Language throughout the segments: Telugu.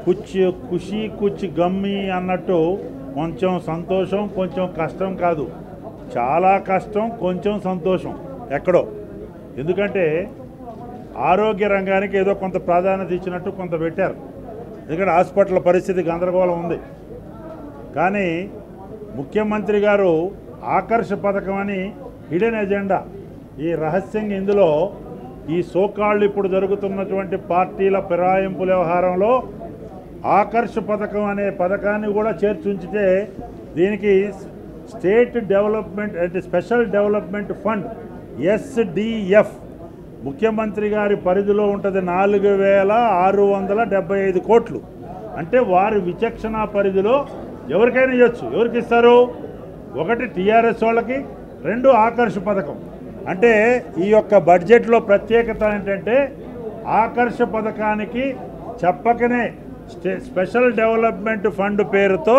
కుచ్ ఖుషి కుచ్ గమ్మి అన్నట్టు కొంచెం సంతోషం కొంచెం కష్టం కాదు, చాలా కష్టం కొంచెం సంతోషం ఎక్కడో. ఎందుకంటే ఆరోగ్య రంగానికి ఏదో కొంత ప్రాధాన్యత ఇచ్చినట్టు కొంత పెట్టారు, ఎందుకంటే హాస్పిటల్ పరిస్థితి గందరగోళం ఉంది. కానీ ముఖ్యమంత్రి గారు ఆకర్ష పథకం అని హిడెన్ ఎజెండా, ఈ రహస్యంగా ఇందులో ఈ సోకాళ్ళు ఇప్పుడు జరుగుతున్నటువంటి పార్టీల ఫిరాయింపుల వ్యవహారంలో ఆకర్ష పథకం అనే పథకాన్ని కూడా చేర్చుంచితే దీనికి స్టేట్ డెవలప్మెంట్ అంటే స్పెషల్ డెవలప్మెంట్ ఫండ్ SDF ముఖ్యమంత్రి గారి పరిధిలో ఉంటుంది 4675 కోట్లు. అంటే వారి విచక్షణ పరిధిలో ఎవరికైనా ఇవ్వచ్చు. ఎవరికి ఇస్తారు? ఒకటి టీఆర్ఎస్ వాళ్ళకి, రెండు ఆకర్ష పథకం. అంటే ఈ యొక్క బడ్జెట్లో ప్రత్యేకత ఏంటంటే ఆకర్ష పథకానికి చెప్పకనే స్పెషల్ డెవలప్మెంట్ ఫండ్ పేరుతో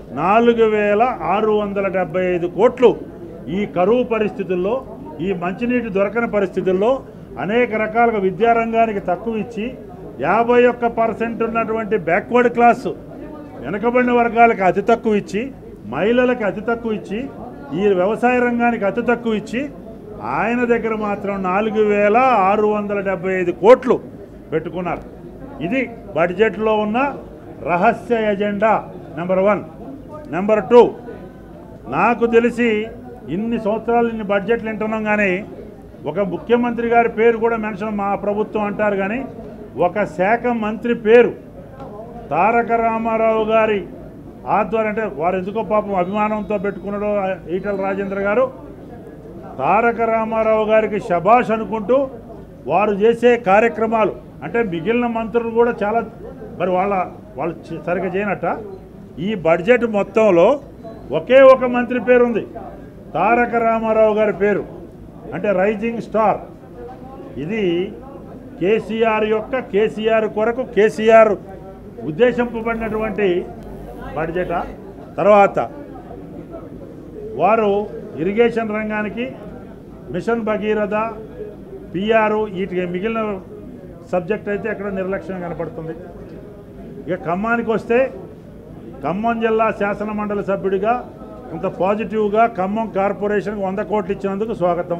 4675 కోట్లు ఈ కరువు పరిస్థితుల్లో, ఈ మంచినీటి దొరకని పరిస్థితుల్లో అనేక రకాలుగా విద్యారంగానికి తక్కువ ఇచ్చి 51% ఉన్నటువంటి బ్యాక్వర్డ్ క్లాసు వెనకబడిన వర్గాలకు అతి తక్కువ ఇచ్చి, మహిళలకు అతి తక్కువ ఇచ్చి, ఈ వ్యవసాయ రంగానికి అతి తక్కువ ఇచ్చి ఆయన దగ్గర మాత్రం 4675 కోట్లు పెట్టుకున్నారు. ఇది బడ్జెట్లో ఉన్న రహస్య ఎజెండా నెంబర్ 1. నెంబర్ 2, నాకు తెలిసి ఇన్ని సంవత్సరాలు ఇన్ని బడ్జెట్లు వింటున్నాం కానీ ఒక ముఖ్యమంత్రి గారి పేరు కూడా మెన్షన్ మా ప్రభుత్వం అంటారు కానీ ఒక శాఖ మంత్రి పేరు తారక రామారావు గారి ఆధ్వర్యం, అంటే వారు ఎందుకో పాపం అభిమానంతో పెట్టుకున్నాడు ఈటల రాజేంద్ర గారు, తారక రామారావు గారికి శభాష్ అనుకుంటూ వారు చేసే కార్యక్రమాలు, అంటే మిగిలిన మంత్రులు కూడా చాలా మరి వాళ్ళు సరిగ్గా చేయనట్ట. ఈ బడ్జెట్ మొత్తంలో ఒకే ఒక మంత్రి పేరు ఉంది, తారక రామారావు గారి పేరు, అంటే రైజింగ్ స్టార్. ఇది కేసీఆర్ కొరకు కేసీఆర్ ఉద్దేశింపబడినటువంటి బడ్జెటా? తర్వాత వారు ఇరిగేషన్ రంగానికి మిషన్ భగీరథ, PR వీటికి మిగిలిన సబ్జెక్ట్ అయితే ఎక్కడ నిర్లక్ష్యం కనపడుతుంది. ఇక ఖమ్మానికి వస్తే ఖమ్మం జిల్లా శాసన మండలి సభ్యుడిగా కొంత పాజిటివ్గా ఖమ్మం కార్పొరేషన్కి 100 కోట్లు ఇచ్చినందుకు స్వాగతం.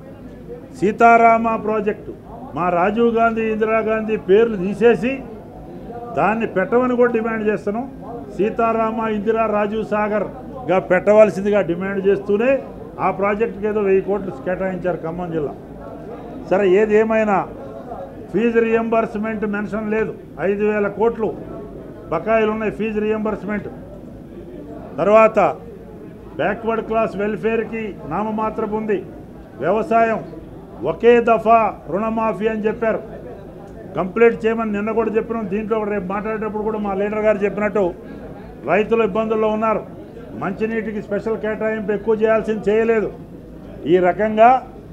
సీతారామ ప్రాజెక్టు మా రాజీవ్ గాంధీ, ఇందిరాగాంధీ పేర్లు తీసేసి దాన్ని పెట్టమని కూడా డిమాండ్ చేస్తున్నాం. సీతారామ, ఇందిరా, రాజీవ్ సాగర్గా పెట్టవలసిందిగా డిమాండ్ చేస్తూనే ఆ ప్రాజెక్టుకి ఏదో 1000 కోట్లు కేటాయించారు ఖమ్మం జిల్లా. సరే, ఏది ఏమైనా ఫీజు రియంబర్స్మెంట్ మెన్షన్ లేదు, 5000 కోట్లు బకాయిలు ఉన్నాయి ఫీజు రియంబర్స్మెంట్. తర్వాత బ్యాక్వర్డ్ క్లాస్ వెల్ఫేర్కి నామమాత్రపు ఉంది. వ్యవసాయం ఒకే దఫా రుణమాఫీ అని చెప్పారు, కంప్లీట్ చేయమని నిన్న కూడా చెప్పినాం. దీంట్లో రేపు మాట్లాడేటప్పుడు కూడా మా లీడర్ గారు చెప్పినట్టు రైతులు ఇబ్బందుల్లో ఉన్నారు, మంచినీటికి స్పెషల్ కేటాయింపు ఎక్కువ చేయాల్సింది చేయలేదు. ఈ రకంగా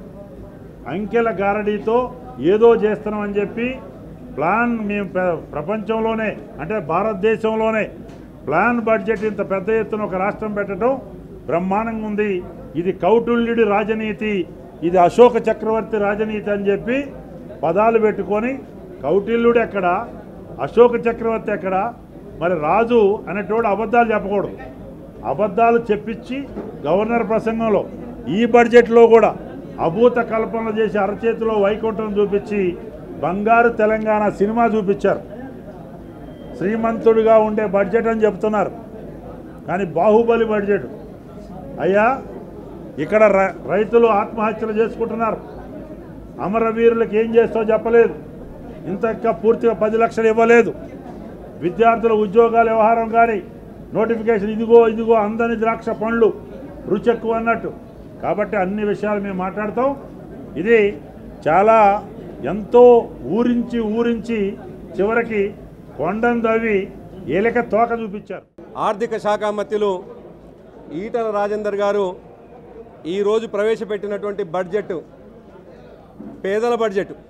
అంకెల గారడీతో ఏదో చేస్తున్నామని చెప్పి ప్లాన్ మేము ప్రపంచంలోనే, అంటే భారతదేశంలోనే ప్లాన్ బడ్జెట్ ఇంత పెద్ద ఎత్తున ఒక రాష్ట్రం పెట్టడం బ్రహ్మాండంగా ఉంది. ఇది కౌటిల్యుడి రాజనీతి, ఇది అశోక చక్రవర్తి రాజనీతి అని చెప్పి పదాలు పెట్టుకొని, కౌటిల్యుడు ఎక్కడ, అశోక చక్రవర్తి ఎక్కడ? మరి రాజు అనేటోడు అబద్ధాలు చెప్పకూడదు, అబద్ధాలు చెప్పించి గవర్నర్ ప్రసంగంలో ఈ బడ్జెట్లో కూడా అభూత కల్పనలు చేసి అరచేతిలో వైకుంఠం చూపించి బంగారు తెలంగాణ సినిమా చూపించారు. శ్రీమంతుడిగా ఉండే బడ్జెట్ అని చెప్తున్నారు, కానీ బాహుబలి బడ్జెట్. అయ్యా, ఇక్కడ రైతులు ఆత్మహత్యలు చేసుకుంటున్నారు, అమరవీరులకు ఏం చేస్తావో చెప్పలేదు, ఇంతగా పూర్తిగా 10 లక్షలు ఇవ్వలేదు, విద్యార్థుల ఉద్యోగాల వ్యవహారం కానీ నోటిఫికేషన్ ఇదిగో అందని ద్రాక్ష పండ్లు రుచి ఎక్కువ అన్నట్టు. కాబట్టి అన్ని విషయాలు మేము మాట్లాడతాం. ఇది చాలా ఎంతో ఊరించి చివరికి కొండను దవ్వి ఏలిక తోక చూపించారు. ఆర్థిక శాఖ మంత్రులు ఈటల రాజేందర్ గారు ఈరోజు ప్రవేశపెట్టినటువంటి బడ్జెట్ పేదల బడ్జెట్.